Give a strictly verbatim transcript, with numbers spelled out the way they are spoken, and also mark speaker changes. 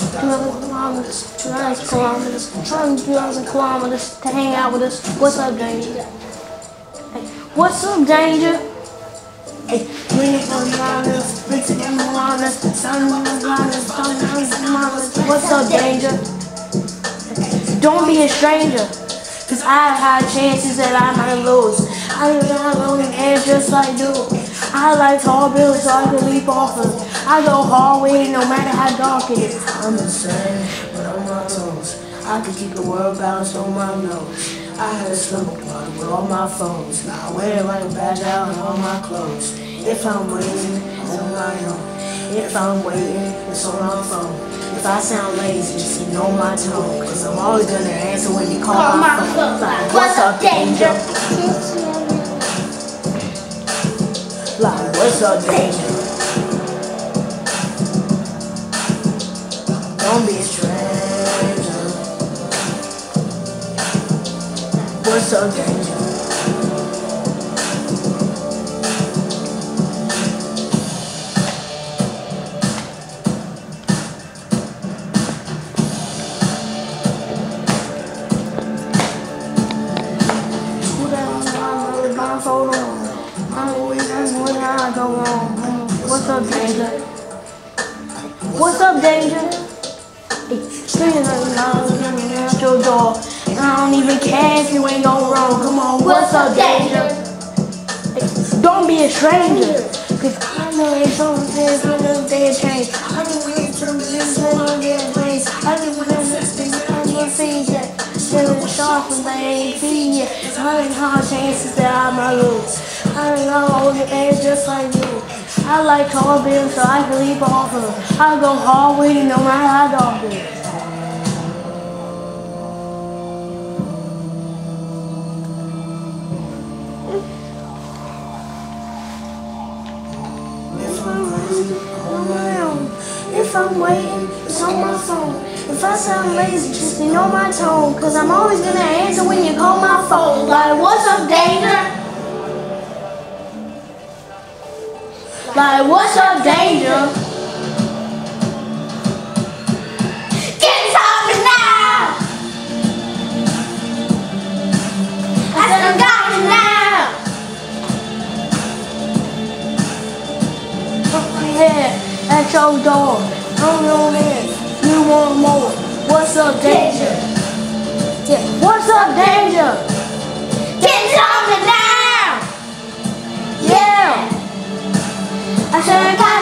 Speaker 1: two hundred kilometers, two hundred kilometers, two hundred kilometers to hang out with us. What's up, Danger? Hey, what's up, Danger? Hey, twenty kilometers, fifty kilometers, seventy kilometers, kilometers. What's up, Danger? Don't be a stranger, cause I have high chances that I might lose. I got rolling air just like you. I like tall buildings so I can leap off of. I go hard with it no matter how dark it is. I'm insane, but on my toes. I can keep the world balanced on my nose. I had a stomach party with all my phones. Now I wear it like a badge out on all my clothes. If I'm waiting, it's on my own. If I'm waiting, it's on my phone. If I sound lazy, just ignore my tone. Cause I'm always gonna answer when you call, call my, my phone. Like, what's up, Danger? Like, what's up, Danger? Don't be a stranger. What's up, Danger? Hold on. I'm always when I go wrong. What's up, Danger? What's up, Danger? It's three hundred dollars at your door. And I don't even care if you ain't going wrong. Come on, what's up, Danger? Don't be a stranger. Cause I know it's something says when the day change. I can wait till this little get place. I can wait till this thing I'm gonna see yet. Still sharp when they ain't see yet. It's hundred hard chances that I might lose. I don't know all the edge just like you. I like tall buildings so I can leap off of them. I go hard with it no matter how dark it is. If I'm crazy, I'm around. If I'm waiting, it's on my phone. If I sound lazy, just ignore my tone. Cause I'm always gonna answer when you call my phone. Like, what's up, Danger? Like, what's up, Danger? Get on me now! I said I got it now! Oh, yeah, at your door. I'm on in. You want more? What's up, Danger? Yeah. What's up, Danger? Get on me now! Yeah! I said I got